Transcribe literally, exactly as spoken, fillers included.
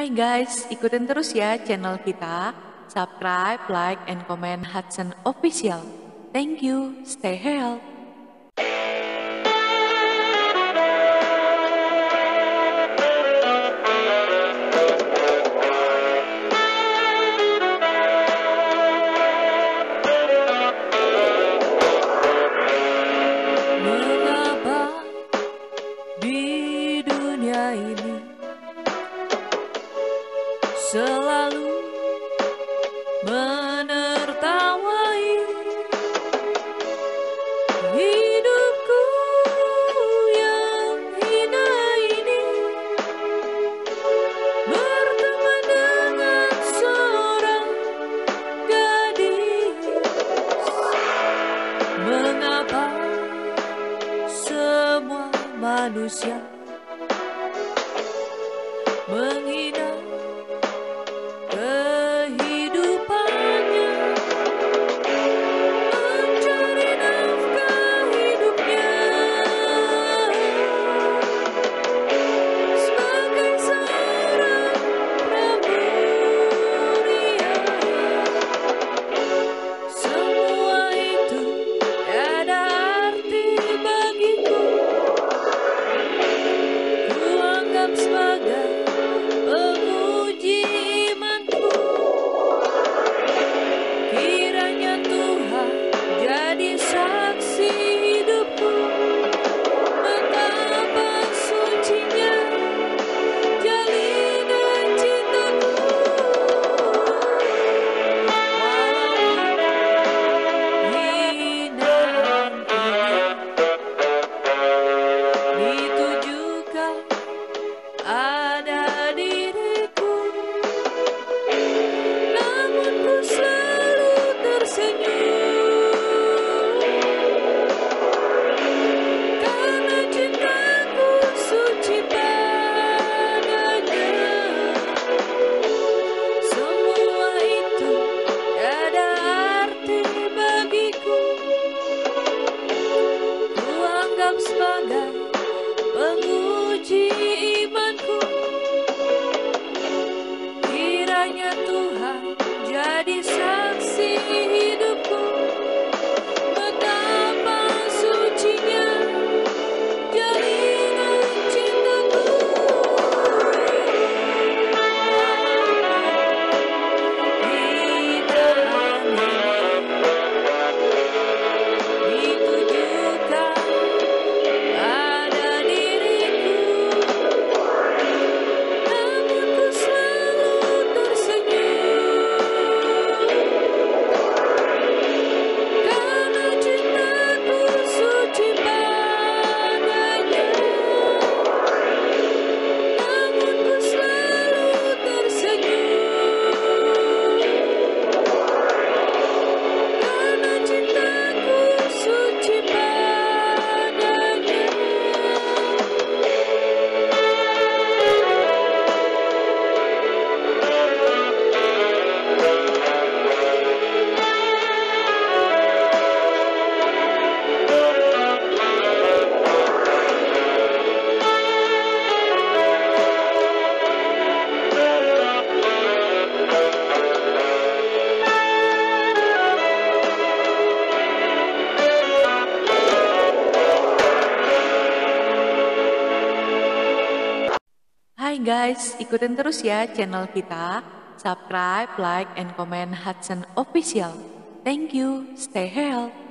Hai guys, ikutin terus ya channel kita. Subscribe, like, and comment Hudson Official. Thank you, stay healthy. Mengapa di dunia ini selalu menertawai hidupku yang hina ini, berteman dengan seorang gadis? Mengapa semua manusia menghina kehidupannya, mencari nafkah hidupnya sebagai seorang pramuria? Semua itu tiada arti bagiku. Ku anggap sebagai penguji imanku. Kiranya Tuhan jadi saksi hidupku. Betapa sucinya jalinan cintaku. Walaupun hinaan ini ditujukan ada diriku, namun ku selalu tersenyum, karena cintaku suci padanya. Semua itu tiada arti bagiku. Ku anggap sebagai penguji imanku. Kiranya Tuhan jadi saksi hidupku. Betapa sucinya jalinan cintaku. Hinaan ini ditujukan pada diriku, namun ku selalu tersenyum, karena cintaku suci padanya. Namun ku selalu tersenyum, karena cintaku suci padanya. Hai guys, ikutin terus ya channel kita. Subscribe, like, and comment Hudson Official. Thank you, stay healthy.